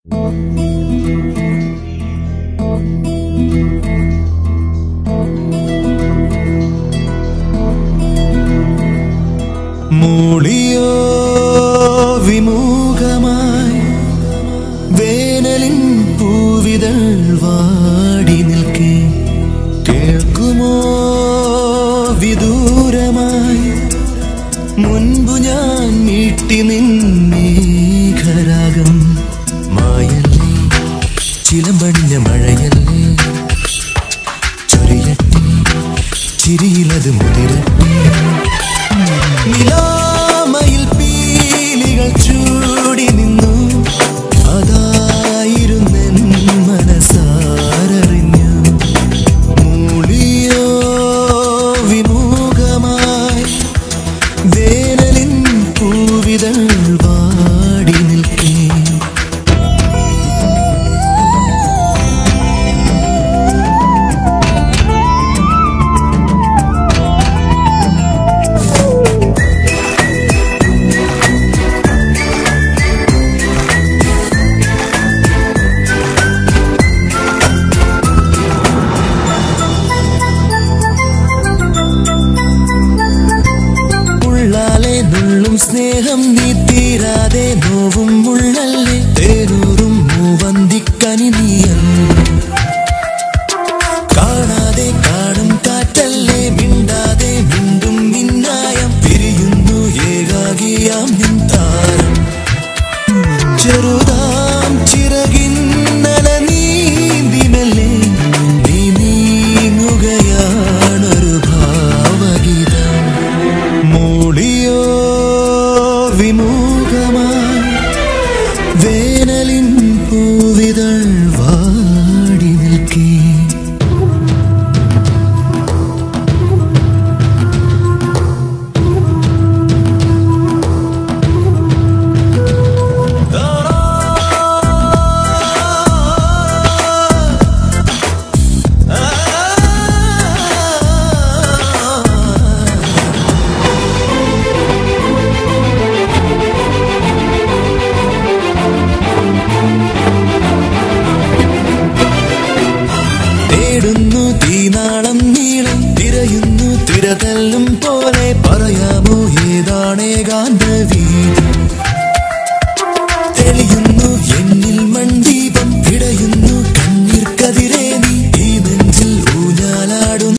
മൂളിയോ വിമുഖമായി വേനലിൻ പൂവിതൾ വാടി നിൽക്കെ കേൾക്കുമോ വിദൂരമായി മുൻപു ഞാൻ മീട്ടി നിന്നീഘരാഗം മായല്ലേ ചിലമ്പണിഞ്ഞ മഴയല്ലേ ചൊരിയട്ടെ ചിരിയിലത് മുതിരട്ടെ നിലാമയിൽ പീലികൾ ചൂടി നിന്നു അതായിരുന്നെൻ മനസ്സാരറിഞ്ഞു മൂളിയോ വിമുഖമായി വേനലിൻ പൂവിതൾ വാടി നിൽക്കേ സ്നേഹം നീ തീരാതെ നോവും മുള്ളല്ലേ തേനൂറും മൂവന്തിക്കനി നീയല്ലേ കാണാതെ കാണും കാറ്റല്ലേ മിണ്ടാതെ മിണ്ടും മിന്നായം പിരിയുന്നു ഏകാകിയാം നിൻ താരം ചെറുതാം ചിറകിന്നല നീന്തിമല്ലേ നീ നീങ്ങുകയാണൊരു ഭാവഗീതം മൂളിയോ വിമുഖമായി വേനലിൻ പൂവിതൾ വാടി നിൽക്കേ തേടുന്നു തീനാളം നീളം തിരയുന്നു തിരതല്ലും പോലെ പറയാമോ ഏതാണേകാന്ത വീതി